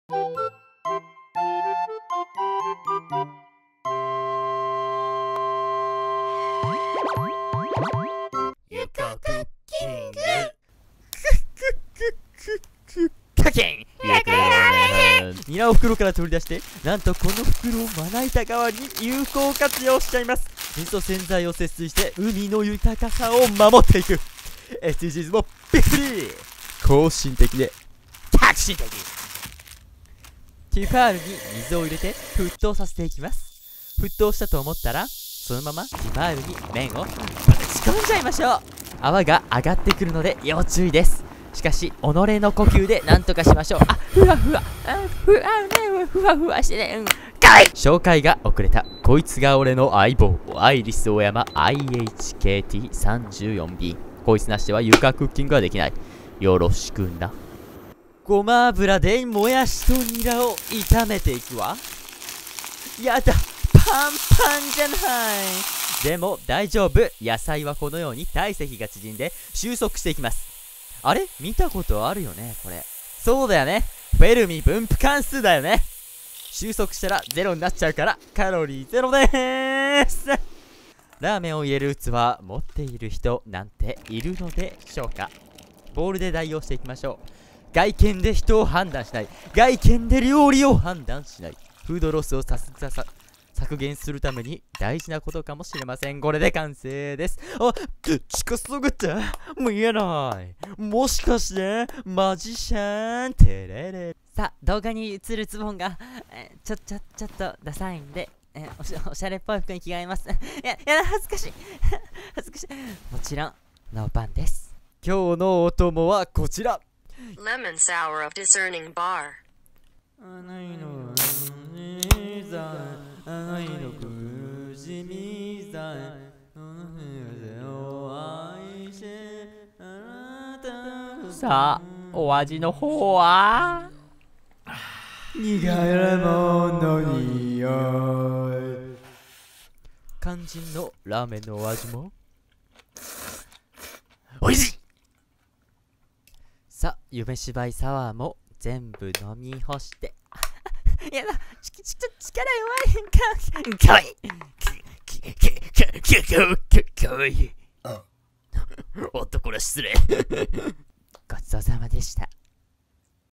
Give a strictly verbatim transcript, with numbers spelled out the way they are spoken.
ゆかクッキングカキンニラを袋から取り出して、なんとこの袋をまな板代わりに有効活用しちゃいます。水と洗剤を節水して海の豊かさを守っていく エスディージーズ もびっくり更新的で革新的。ティファールに水を入れて沸騰させていきます。沸騰したと思ったらそのままティファールに麺をぶち込んじゃいましょう。泡が上がってくるので要注意です。しかし己の呼吸でなんとかしましょう。あ、ふわふわあふわねふわふわしてね、うん、かい紹介が遅れた。こいつが俺の相棒アイリスオーヤマ アイエイチケーティーさんじゅうよんビー。 こいつなしでは床クッキングはできない。よろしくな。ごま油でもやしとニラを炒めていくわ。やだ、パンパンじゃない。でも大丈夫、野菜はこのように体積が縮んで収束していきます。あれ見たことあるよねこれ。そうだよね、フェルミ分布関数だよね。収束したらゼロになっちゃうからカロリーゼロでーす。ラーメンを入れる器持っている人なんているのでしょうか。ボウルで代用していきましょう。外見で人を判断しない、外見で料理を判断しない。フードロスをさすささ削減するために大事なことかもしれません。これで完成です。あ、近すぎて見えない。もしかしてマジシャンテレレ。さあ動画に映るズボンがえちょちょちょっとダサいんでえおしおしゃれっぽい服に着替えます。いやいや恥ずかしい恥ずかしい。もちろんノーパンです。今日のお供はこちら。 Lemon sour of discerning bar。 あないのあないのくじみざいさあお味の方は。苦いレモンの匂い。肝心のラーメンのお味もおいしい。さあ夢芝居サワーも全部飲み干してやだ、ちちち力弱いんか。かわいいかわいい。おっとこれ失礼。ごちそうさまでした。